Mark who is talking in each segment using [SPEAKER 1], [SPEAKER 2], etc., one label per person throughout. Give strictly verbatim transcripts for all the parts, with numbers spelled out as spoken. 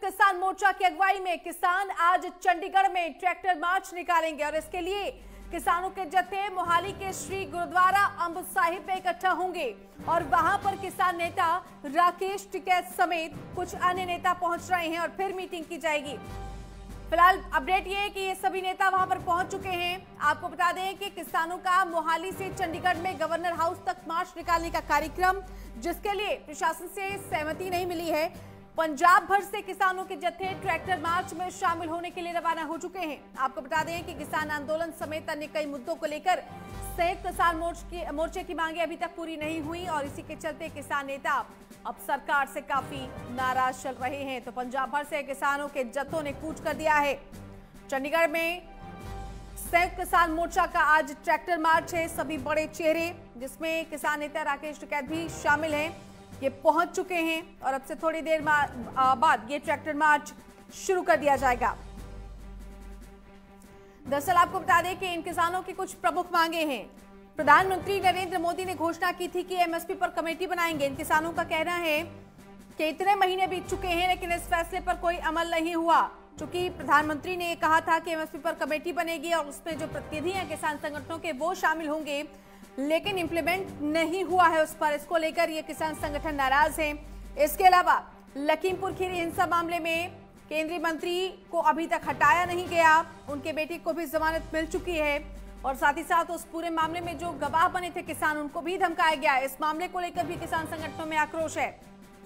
[SPEAKER 1] किसान मोर्चा की अगुवाई में किसान आज चंडीगढ़ में ट्रैक्टर मार्च निकालेंगे और इसके लिए किसानों के जत्थे मोहाली के श्री गुरुद्वारा अम्ब साहिब में इकट्ठा होंगे और वहां पर किसान नेता राकेश टिकैत समेत कुछ अन्य नेता पहुंच रहे हैं और फिर मीटिंग की जाएगी। फिलहाल अपडेट ये है कि ये सभी नेता वहां पर पहुंच चुके हैं। आपको बता दें कि किसानों का मोहाली से चंडीगढ़ में गवर्नर हाउस तक मार्च निकालने का कार्यक्रम, जिसके लिए प्रशासन से सहमति नहीं मिली है। पंजाब भर से किसानों के जत्थे ट्रैक्टर मार्च में शामिल होने के लिए रवाना हो चुके हैं। आपको बता दें कि किसान आंदोलन समेत अन्य कई मुद्दों को लेकर संयुक्त किसान मोर्चे की मांगे अभी तक पूरी नहीं हुई और इसी के चलते किसान नेता अब सरकार से काफी नाराज चल रहे हैं। तो पंजाब भर से किसानों के जत्थों ने कूच कर दिया है। चंडीगढ़ में संयुक्त किसान मोर्चा का आज ट्रैक्टर मार्च है। सभी बड़े चेहरे जिसमें किसान नेता राकेश टिकैत भी शामिल हैं, ये पहुंच चुके हैं और अब से थोड़ी देर बाद ये ट्रैक्टर मार्च शुरू कर दिया जाएगा। दरअसल आपको बता दें कि इन किसानों की कुछ प्रमुख मांगे हैं। प्रधानमंत्री नरेंद्र मोदी ने घोषणा की थी कि एमएसपी पर कमेटी बनाएंगे। इन किसानों का कहना है कि इतने महीने बीत चुके हैं लेकिन इस फैसले पर कोई अमल नहीं हुआ। चूंकि प्रधानमंत्री ने कहा था कि एमएसपी पर कमेटी बनेगी और उसमें जो प्रतिनिधि हैं किसान संगठनों के वो शामिल होंगे, लेकिन इंप्लीमेंट नहीं हुआ है उस पर। इसको लेकर ये किसान संगठन नाराज हैं। इसके अलावा लखीमपुर खीरी हिंसा मामले में केंद्रीय मंत्री को अभी तक हटाया नहीं गया। उनके बेटे को भी जमानत मिल चुकी है और साथ ही साथ उस पूरे मामले में जो गवाह बने थे किसान, उनको भी धमकाया गया। इस मामले को लेकर भी किसान संगठनों में आक्रोश है।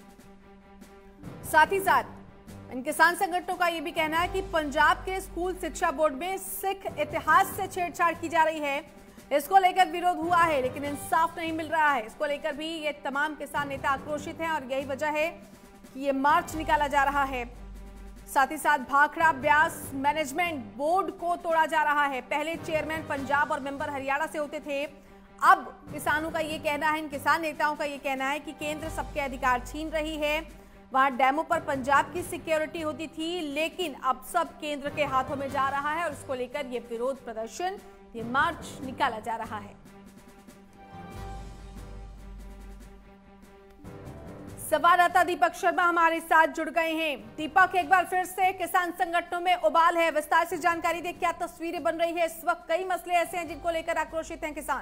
[SPEAKER 1] साथ ही साथ इन किसान संगठनों का यह भी कहना है कि पंजाब के स्कूल शिक्षा बोर्ड में सिख इतिहास से छेड़छाड़ की जा रही है। इसको लेकर विरोध हुआ है लेकिन इंसाफ नहीं मिल रहा है। इसको लेकर भी ये तमाम किसान नेता आक्रोशित हैं और यही वजह है कि ये मार्च निकाला जा रहा है। साथ ही साथ भाखड़ा ब्यास मैनेजमेंट बोर्ड को तोड़ा जा रहा है। पहले चेयरमैन पंजाब और मेंबर हरियाणा से होते थे। अब किसानों का ये कहना है, इन किसान नेताओं का ये कहना है कि केंद्र सबके अधिकार छीन रही है। वहां डैमों पर पंजाब की सिक्योरिटी होती थी लेकिन अब सब केंद्र के हाथों में जा रहा है और इसको लेकर ये विरोध प्रदर्शन, ये मार्च निकाला जा रहा है। संवाददाता दीपक शर्मा हमारे साथ जुड़ गए हैं। दीपक, एक बार फिर से किसान संगठनों में उबाल है, विस्तार से जानकारी दे, क्या तस्वीरें बन रही है इस वक्त? कई मसले ऐसे हैं जिनको लेकर आक्रोशित हैं किसान।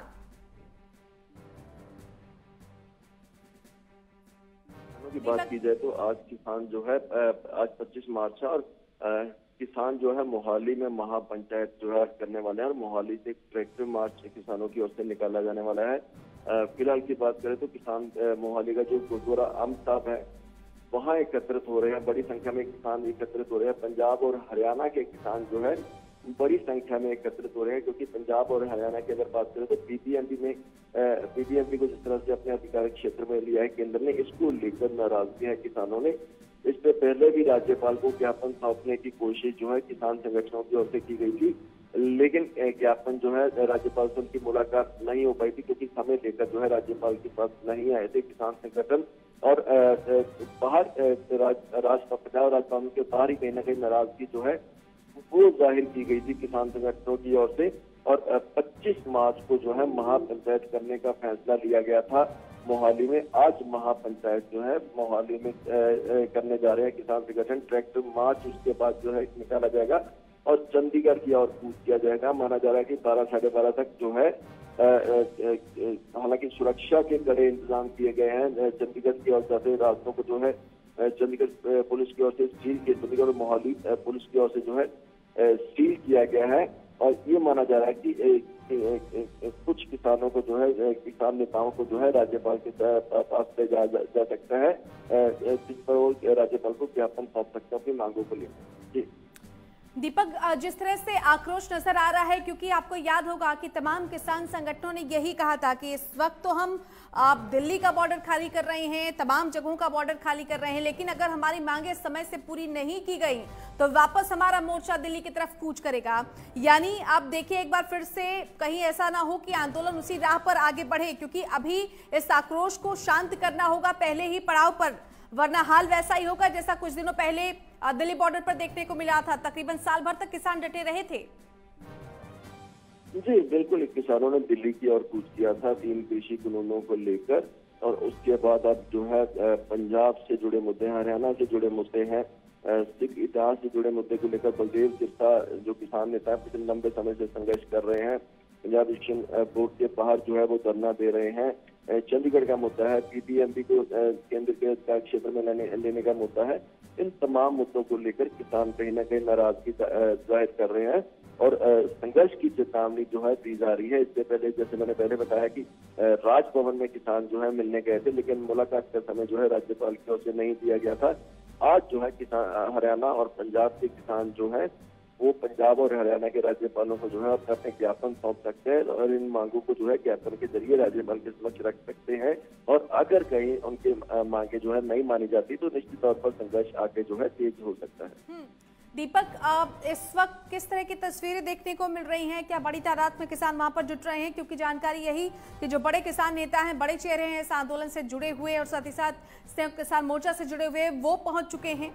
[SPEAKER 2] की बात की जाए तो आज किसान जो है आज पच्चीस मार्च है और किसान जो है मोहाली में महापंचायत जो है करने वाले हैं और मोहाली से ट्रैक्टर मार्च किसानों की ओर से निकाला जाने वाला है। फिलहाल की बात करें तो किसान मोहाली का जो गुरुद्वारा अम्ब साहिब है वहां एकत्रित हो रहे हैं। बड़ी संख्या में किसान एकत्रित हो रहे हैं। पंजाब और हरियाणा के किसान जो है बड़ी संख्या में एकत्रित हो रहे हैं क्योंकि पंजाब और हरियाणा की अगर बात करें तो पीबीएमपी में पीबीएमपी को जिस तरह से अपने अधिकारिक क्षेत्र में लिया है केंद्र ने, इसको लेकर नाराजगी है किसानों ने। इससे पहले भी राज्यपाल को ज्ञापन सौंपने की कोशिश जो है किसान संगठनों की ओर से की गई थी लेकिन ज्ञापन जो है राज्यपाल से उनकी मुलाकात नहीं हो पाई थी क्योंकि समय लेकर जो है राज्यपाल के पास नहीं आए थे किसान संगठन और बाहर राजभवन और राजभवन के बाहर ही कहीं ना कहीं नाराजगी जो है वो जाहिर की गई थी किसान संगठनों की ओर से। और पच्चीस मार्च को जो है महापंचायत करने का फैसला लिया गया था मोहाली में। आज महापंचायत जो है मोहाली में करने जा रहे हैं किसान संगठन। ट्रैक्टर मार्च उसके बाद जो है निकाला जाएगा और चंडीगढ़ की ओर कूच किया जाएगा। माना जा रहा है कि बारह साढ़े बारह तक जो है, हालांकि सुरक्षा के कड़े इंतजाम किए गए हैं। चंडीगढ़ की ओर से रास्तों को जो है चंडीगढ़ पुलिस की ओर से सील किया, चंडीगढ़ और मोहाली पुलिस की ओर से जो है सील किया गया है और ये माना जा रहा है कि ए, ए, ए, ए, कुछ किसानों को जो है किसान नेताओं को जो है राज्यपाल के पास ले जा, जा, जा सकता है जिस पर वो राज्यपाल को ज्ञापन सौंप सकते हैं अपनी मांगों को लेकर। जी
[SPEAKER 1] दीपक, जिस तरह से आक्रोश नजर आ रहा है, क्योंकि आपको याद होगा कि तमाम किसान संगठनों ने यही कहा था कि इस वक्त तो हम आप दिल्ली का बॉर्डर खाली कर रहे हैं, तमाम जगहों का बॉर्डर खाली कर रहे हैं, लेकिन अगर हमारी मांगे समय से पूरी नहीं की गई तो वापस हमारा मोर्चा दिल्ली की तरफ कूच करेगा। यानी आप देखिए एक बार फिर से कहीं ऐसा ना हो कि आंदोलन उसी राह पर आगे बढ़े, क्योंकि अभी इस आक्रोश को शांत करना होगा पहले ही पड़ाव पर, वरना हाल वैसा ही होगा जैसा कुछ दिनों पहले दिल्ली बॉर्डर पर देखने को मिला था। तकरीबन साल भर तक किसान डटे रहे थे।
[SPEAKER 2] जी बिल्कुल, किसानों ने दिल्ली की ओर कूच किया था तीन कृषि कानूनों को लेकर और उसके बाद अब जो है पंजाब से जुड़े मुद्दे हैं, हरियाणा से जुड़े मुद्दे हैं, सिख इतिहास से जुड़े मुद्दे को लेकर बलदेव सिरसा जो किसान नेता है पिछले लंबे समय से संघर्ष कर रहे हैं। पंजाब इलेक्शन बोर्ड के बाहर जो है वो धरना दे रहे हैं। चंडीगढ़ का मुद्दा है, पीपीएमबी को केंद्र के क्षेत्र में लेने लेने का मुद्दा है। इन तमाम मुद्दों को लेकर किसान कहीं ना कहीं नाराजगी जाहिर कर रहे हैं और संघर्ष की चेतावनी जो है दी जा रही है। इससे पहले जैसे मैंने पहले बताया कि राजभवन में किसान जो है मिलने गए थे, लेकिन मुलाकात का समय जो है राज्यपाल की ओर से नहीं दिया गया था। आज जो है किसान हरियाणा और पंजाब के किसान जो है वो पंजाब और हरियाणा के राज्यपालों को जो है अपने अपने ज्ञापन सौंप सकते हैं और इन मांगों को जो है ज्ञापन के जरिए राज्यपाल के समक्ष रख सकते हैं। और अगर कहीं उनके मांगे जो है नहीं मानी जाती तो निश्चित तौर पर संघर्ष आगे जो है तेज हो सकता है।
[SPEAKER 1] दीपक, इस वक्त किस तरह की तस्वीरें देखने को मिल रही हैं? क्या बड़ी तादाद में किसान वहां पर जुट रहे हैं? क्योंकि जानकारी यही कि जो बड़े किसान नेता हैं, बड़े चेहरे हैं इस आंदोलन से जुड़े हुए और साथ ही साथ संयुक्त किसान मोर्चा से जुड़े हुए, वो पहुंच चुके हैं।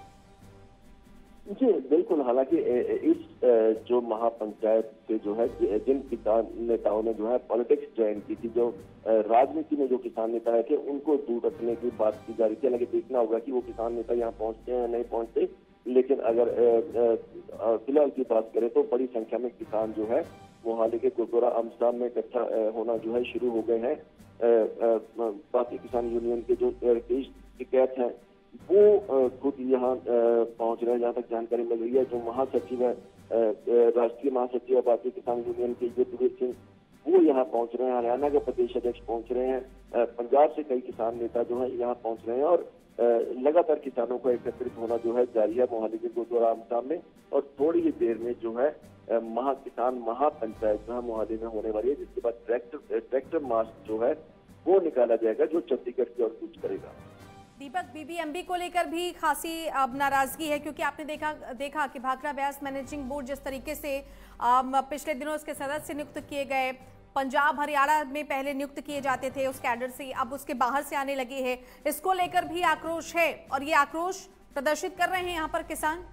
[SPEAKER 2] जी बिल्कुल, हालांकि इस जो महापंचायत से जो है जिन किसान नेताओं ने जो है पॉलिटिक्स ज्वाइन की थी, जो राजनीति में जो किसान नेता थे उनको दूर रखने की बात की जा रही थी। हालांकि देखना होगा कि वो किसान नेता यहाँ पहुंचते हैं या नहीं पहुंचते, लेकिन अगर फिलहाल की बात करें तो बड़ी संख्या में किसान जो है मोहाली के गुरुद्वारा अमसा में इकट्ठा होना जो है शुरू हो गए हैं। बाकी किसान यूनियन के जो टिकैत हैं वो खुद यहाँ पहुंच रहे हैं। जहाँ तक जानकारी मिल रही है, जो महासचिव है, राष्ट्रीय महासचिव है भारतीय किसान यूनियन के युद्धवीर सिंह, वो यहाँ पहुंच रहे हैं। हरियाणा के प्रदेश अध्यक्ष पहुंच रहे हैं। पंजाब से कई किसान नेता जो है यहाँ पहुंच रहे हैं और लगातार किसानों को एकत्रित होना जो है जारी है मोहाली के गुरुद्वारा आमसा में। और थोड़ी ही देर में जो है महा किसान महापंचायत जो है मोहाली में होने वाली है, जिसके बाद ट्रैक्टर ट्रैक्टर मार्च जो है वो निकाला जाएगा, जो चंडीगढ़ की ओर कूच करेगा।
[SPEAKER 1] दीपक, बीबीएमबी को लेकर भी खासी अब नाराजगी है, क्योंकि आपने देखा देखा कि भाखड़ा ब्यास मैनेजिंग बोर्ड जिस तरीके से पिछले दिनों उसके सदस्य नियुक्त किए गए, पंजाब हरियाणा में पहले नियुक्त किए जाते थे उस कैडर से, अब उसके बाहर से आने लगे हैं। इसको लेकर भी आक्रोश है और ये आक्रोश प्रदर्शित कर रहे हैं यहाँ पर किसान।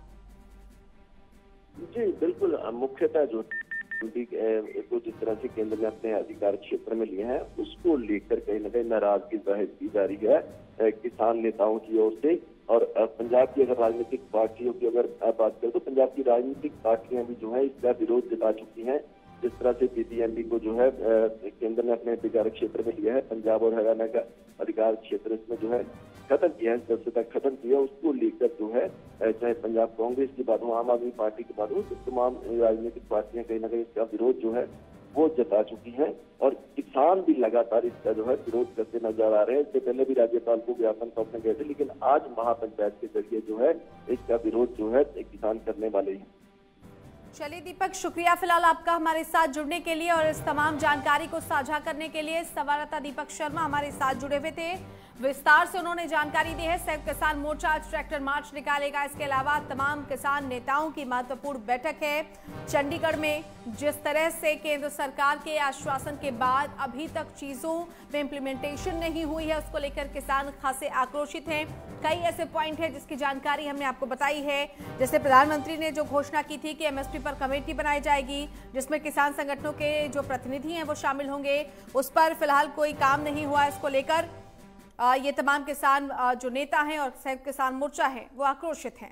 [SPEAKER 2] जी बिल्कुल, मुख्यतः जो तो जिस तरह से केंद्र ने अपने अधिकार क्षेत्र में लिए हैं उसको लेकर कहीं ना कहीं नाराजगी जाहिर की जा रही है किसान नेताओं की ओर से। और पंजाब की अगर राजनीतिक पार्टियों की अगर बात करें तो पंजाब की राजनीतिक पार्टियां भी जो है इसका विरोध जता चुकी हैं। जिस तरह से बीबीएमबी को जो है केंद्र ने अपने अधिकार क्षेत्र में लिया है, पंजाब और हरियाणा का अधिकार क्षेत्र इसमें जो है खत्म किया है, सदस्यता खत्म किया, उसको लेकर जो है चाहे पंजाब कांग्रेस की बात हो, आम आदमी पार्टी की बात हो, तो तमाम राजनीतिक पार्टियां कहीं ना कहीं इसका विरोध जो है वो जता चुकी हैं और किसान भी लगातार इसका जो है विरोध करते नजर आ रहे हैं। इससे पहले भी राज्यपाल को ज्ञापन सौंपने गए थे, लेकिन आज महापंचायत के जरिए जो है इसका विरोध जो है किसान करने वाले हैं।
[SPEAKER 1] चलिए दीपक, शुक्रिया फिलहाल आपका हमारे साथ जुड़ने के लिए और इस तमाम जानकारी को साझा करने के लिए। संवाददाता दीपक शर्मा हमारे साथ जुड़े हुए थे, विस्तार से उन्होंने जानकारी दी है। संयुक्त किसान मोर्चा आज ट्रैक्टर मार्च निकालेगा। इसके अलावा तमाम किसान नेताओं की महत्वपूर्ण बैठक है चंडीगढ़ में। जिस तरह से केंद्र सरकार के आश्वासन के बाद अभी तक चीजों में इम्प्लीमेंटेशन नहीं हुई है, उसको लेकर किसान खासे आक्रोशित हैं। कई ऐसे पॉइंट है जिसकी जानकारी हमने आपको बताई है, जैसे प्रधानमंत्री ने जो घोषणा की थी कि एमएसपी पर कमेटी बनाई जाएगी जिसमें किसान संगठनों के जो प्रतिनिधि हैं वो शामिल होंगे, उस पर फिलहाल कोई काम नहीं हुआ। इसको लेकर ये तमाम किसान जो नेता हैं और संयुक्त किसान मोर्चा है वो आक्रोशित हैं।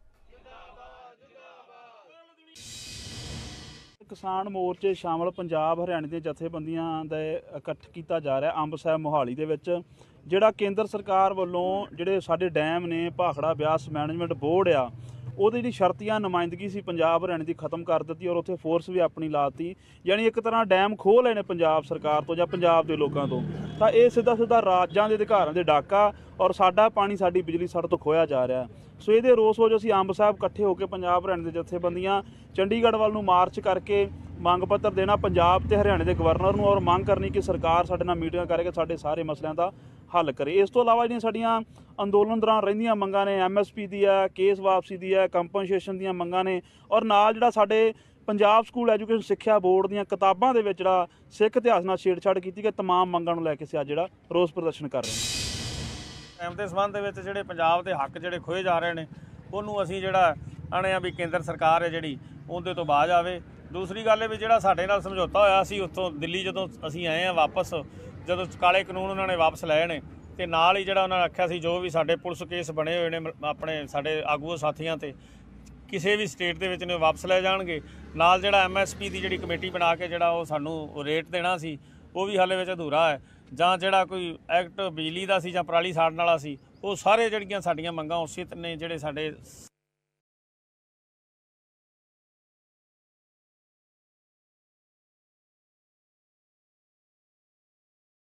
[SPEAKER 3] किसान मोर्चे शामिल पंजाब हरियाणा ਦੀਆਂ ਜਥੇਬੰਦੀਆਂ ਦਾ ਇਕੱਠ ਕੀਤਾ ਜਾ ਰਿਹਾ ਅੰਬ ਸਾਹਿਬ ਮੋਹਾਲੀ ਦੇ ਵਿੱਚ। ਜਿਹੜਾ ਕੇਂਦਰ ਸਰਕਾਰ ਵੱਲੋਂ ਜਿਹੜੇ ਸਾਡੇ ਡੈਮ ਨੇ ਭਾਖੜਾ ਬਿਆਸ ਮੈਨੇਜਮੈਂਟ ਬੋਰਡ ਆ ਉਹਦੀ ਜਿਹੜੀ ਸ਼ਰਤੀਆ ਨੁਮਾਇੰਦਗੀ ਸੀ ਪੰਜਾਬ ਹਰਿਆਣਾ ਦੀ ਖਤਮ ਕਰ ਦਿੱਤੀ ਔਰ ਉੱਥੇ ਫੋਰਸ ਵੀ ਆਪਣੀ ਲਾਤੀ। ਯਾਨੀ ਇੱਕ ਤਰ੍ਹਾਂ ਡੈਮ ਖੋਹ ਲਏ ਨੇ ਪੰਜਾਬ ਸਰਕਾਰ ਤੋਂ ਜਾਂ ਪੰਜਾਬ ਦੇ ਲੋਕਾਂ ਤੋਂ। ਤਾਂ ਇਹ ਸਿੱਧਾ ਸਿੱਧਾ ਰਾਜਾਂ ਦੇ ਅਧਿਕਾਰਾਂ ਦੇ ਡਾਕਾ ਔਰ ਸਾਡਾ ਪਾਣੀ ਸਾਡੀ ਬਿਜਲੀ ਸਾਡੇ ਤੋਂ ਖੋਇਆ ਜਾ ਰਿਹਾ। ਸੋ ਇਹਦੇ ਰੋਸ ਵਜੋਂ ਅਸੀਂ ਅੰਬ ਸਾਹਿਬ ਇਕੱਠੇ ਹੋ ਕੇ ਪੰਜਾਬ ਹਰਿਆਣਾ ਦੇ ਜਥੇਬੰਦੀਆਂ ਚੰਡੀਗੜ੍ਹ ਵੱਲ ਨੂੰ ਮਾਰਚ ਕਰਕੇ ਮੰਗ ਪੱਤਰ ਦੇਣਾ ਪੰਜਾਬ ਤੇ ਹਰਿਆਣੇ ਦੇ ਗਵਰਨਰ ਨੂੰ ਔਰ ਮੰਗ ਕਰਨੀ ਕਿ ਸਰਕਾਰ ਸਾਡੇ ਨਾਲ ਮੀਟਿੰਗ ਕਰਕੇ ਸਾਡੇ ਸਾਰੇ ਮਸਲਿਆਂ ਦਾ ਹੱਲ ਕਰੇ। ਇਸ ਤੋਂ ਇਲਾਵਾ ਜਿਹੜੀਆਂ ਸਾਡੀਆਂ ਅੰਦੋਲਨ ਦੌਰਾਨ ਰਹਿੰਦੀਆਂ ਮੰਗਾਂ ਨੇ, ਐਮ ਐਸ ਪੀ ਦੀ ਹੈ, ਕੇਸ ਵਾਪਸੀ ਦੀ ਹੈ, ਕੰਪਨਸੇਸ਼ਨ ਦੀਆਂ ਮੰਗਾਂ ਨੇ ਔਰ ਨਾਲ ਜਿਹੜਾ ਸਾਡੇ ਪੰਜਾਬ ਸਕੂਲ ਐਜੂਕੇਸ਼ਨ ਸਿੱਖਿਆ ਬੋਰਡ ਦੀਆਂ ਕਿਤਾਬਾਂ ਦੇ ਵਿੱਚ ਜਿਹੜਾ ਸਿੱਖ ਇਤਿਹਾਸ ਨਾਲ ਛੇੜਛਾੜ ਕੀਤੀ ਗਈ, ਤਮਾਮ ਮੰਗਾਂ ਨੂੰ ਲੈ ਕੇ ਅਸੀਂ ਅੱਜ ਜਿਹੜਾ ਰੋਸ ਪ੍ਰਦਰਸ਼ਨ ਕਰ ਰਹੇ ਹਾਂ।
[SPEAKER 4] ਟਾਈਮ ਦੇ ਸੰਬੰਧ ਦੇ ਵਿੱਚ ਜਿਹੜੇ ਪੰਜਾਬ ਦੇ ਹੱਕ ਜਿਹੜੇ ਖੋਏ ਜਾ ਰਹੇ ਨੇ ਉਹਨੂੰ ਅਸੀਂ ਜਿਹੜਾ ਆਣੇ ਆ ਵੀ ਕੇਂਦਰ ਸਰਕਾਰ ਹੈ ਜਿਹੜੀ ਉਹਦੇ ਤੋਂ ਬਾਜ਼ ਆਵੇ। ਦੂਸਰੀ ਗੱਲ ਇਹ ਵੀ ਜਿਹੜਾ ਸਾਡੇ ਨਾਲ ਸਮਝੌਤਾ ਹੋਇਆ ਸੀ ਉੱਥੋਂ ਦਿੱਲੀ ਜਦੋਂ ਅਸੀਂ ਆਏ ਆ ਵਾਪਸ, ਜਦੋਂ ਕਾਲੇ ਕਾਨੂੰਨ ਉਹਨਾਂ ਨੇ ਵਾਪਸ ਲਏ ਨੇ ਤੇ ਨਾਲ ਹੀ ਜਿਹੜਾ ਉਹਨਾਂ ਨੇ ਆਖਿਆ ਸੀ ਜੋ ਵੀ ਸਾਡੇ ਪੁਲਿਸ ਕੇਸ ਬਣੇ ਹੋਏ ਨੇ ਆਪਣੇ ਸਾਡੇ ਆਗੂ ਸਾਥੀਆਂ ਤੇ ਕਿਸੇ ਵੀ ਸਟੇਟ ਦੇ ਵਿੱਚ ਨੇ ਵਾਪਸ ਲੈ ਜਾਣਗੇ। ਨਾਲ ਜਿਹੜਾ ਐਮ ਐਸ ਪੀ ਦੀ ਜਿਹੜੀ ਕਮੇਟੀ ਬਣਾ ਕੇ ਜਿਹੜਾ ਉਹ ਸਾਨੂੰ ਰੇਟ ਦੇਣਾ ਸੀ ਉਹ ਵੀ ਹਾਲੇ ਵਿੱਚ ਅਧੂਰਾ ਹੈ। ਜਾਂ ਜਿਹੜਾ ਕੋਈ ਐਕਟ ਬਿਜਲੀ ਦਾ ਸੀ ਜਾਂ ਪਰਾਲੀ ਸਾੜਨ ਵਾਲਾ ਸੀ, ਉਹ ਸਾਰੇ ਜਿਹੜੀਆਂ ਸਾਡੀਆਂ ਮੰਗਾਂ ਉਸੇ ਨੇ ਜਿਹੜੇ ਸਾਡੇ